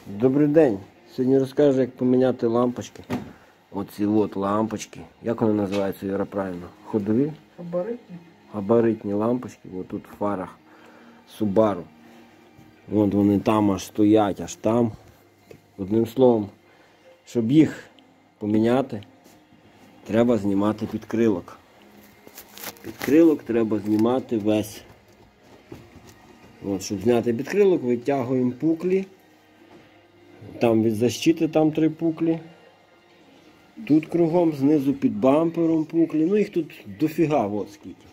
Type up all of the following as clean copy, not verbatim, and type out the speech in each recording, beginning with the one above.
Добрий день. Сьогодні розкажу, як поміняти лампочки. Оці от лампочки. Як вони називаються, Юра, правильно? Ходові? Габаритні. Габаритні лампочки. Ось тут в фарах Subaru. От вони там аж стоять, аж там. Одним словом, щоб їх поміняти, треба знімати підкрилок. Підкрилок треба знімати весь. От, щоб зняти підкрилок, витягуємо пуклі. Там від защити там 3 пуклі. Тут кругом, знизу під бампером пуклі. Ну їх тут дофіга, от скільки.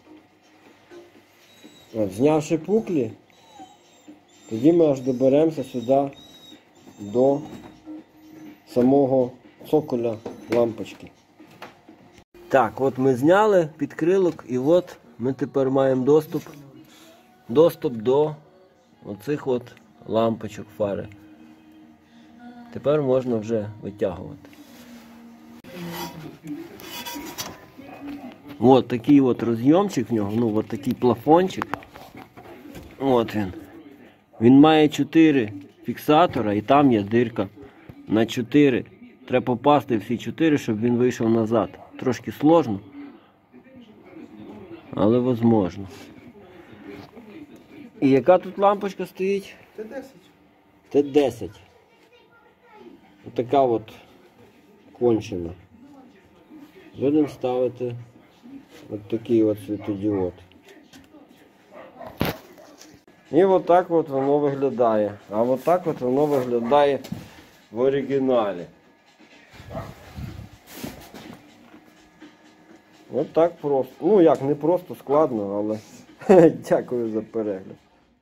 От, знявши пуклі, тоді ми аж доберемося сюди до самого цоколя лампочки. Так, от ми зняли підкрилок і от ми тепер маємо доступ до оцих от лампочок фари. Тепер можна вже витягувати. От такий от розйомчик в нього, ну от такий плафончик. От він. Він має 4 фіксатора і там є дирка на 4. Треба попасти всі 4, щоб він вийшов назад. Трошки сложно, але возможно. І яка тут лампочка стоїть? Т10. Т10. Отака от кончена. Будемо ставити от такий от світодіод. І отак от воно виглядає. А отак от воно виглядає в оригіналі. От так просто. Ну як, не просто, складно, але дякую за перегляд.